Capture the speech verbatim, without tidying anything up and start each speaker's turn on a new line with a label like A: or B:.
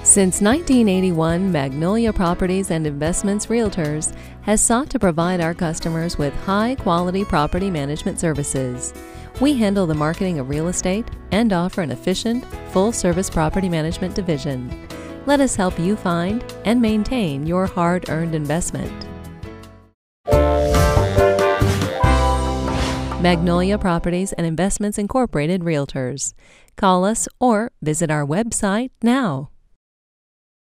A: Since nineteen eighty-one, Magnolia Properties and Investments Realtors has sought to provide our customers with high-quality property management services. We handle the marketing of real estate and offer an efficient, full-service property management division. Let us help you find and maintain your hard-earned investment. Magnolia Properties and Investments Incorporated Realtors. Call us or visit our website now.